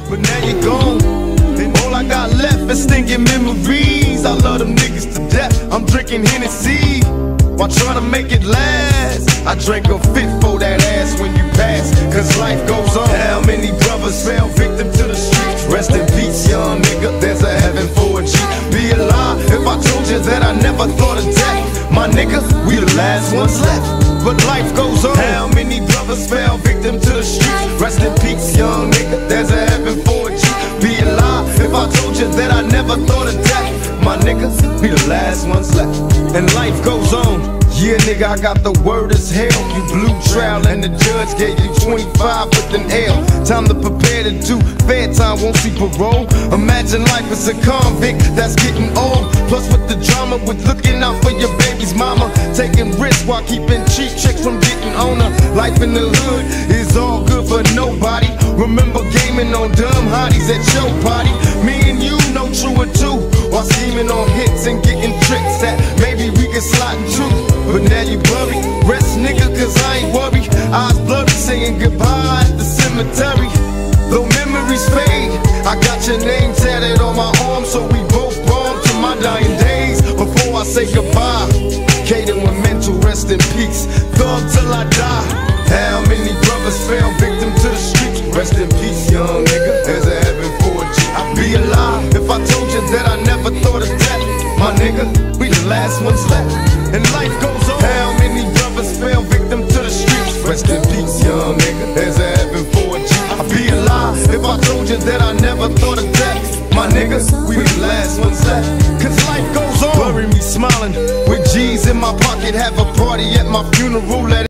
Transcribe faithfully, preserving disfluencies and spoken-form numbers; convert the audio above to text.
but now you're gone. And all I got left is stinking memories. I love them niggas to death. I'm drinking Hennessy while trying to make it last. I drank a fifth for that ass when you pass, cause life goes on. How many brothers fell victim to the streets? Rest in peace, young nigga, there's a heaven for a G. Be a lie if I told you that I never thought of death. My nigga, we the last ones left, but life goes on. How many brothers fell victim to the streets? Rest in peace, young nigga, there's a heaven for a G. Be a lie if I told you that I never thought of death. My niggas, we the last ones left, and life goes on. Yeah, nigga, I got the word as hell. You blew trial and the judge gave you twenty-five with an L. Time to prepare to do fair time, won't see parole. Imagine life as a convict that's getting old. Plus with the drama, with looking out for your baby's mama, taking risks while keeping cheap chicks from getting on her. Life in the hood is all good for nobody. Remember gaming on dumb hotties at your party. Me and you know true or two, while scheming on hits and getting tricks that maybe we can slide into. But now you worry, rest nigga, cause I ain't worried. Eyes blurry, saying goodbye at the cemetery. Though memories fade, I got your name tatted on my arm, so we both born to my dying days. Before I say goodbye, Kaden with mental rest in peace, thug till I die. How many brothers fell victim to the streets? Rest in peace, young nigga, there's a heaven for a G. I'd be a lie if I told you that I never thought of death. My nigga, we the last ones left, and life goes on. How many brothers fell victim to the streets? Rest in peace, young nigga, there's a heaven for a G. I'd be a lie if I told you that I never thought of death. My niggas, we the last ones left, cause life goes on. Bury me smiling with G's in my pocket, have a party at my funeral. Let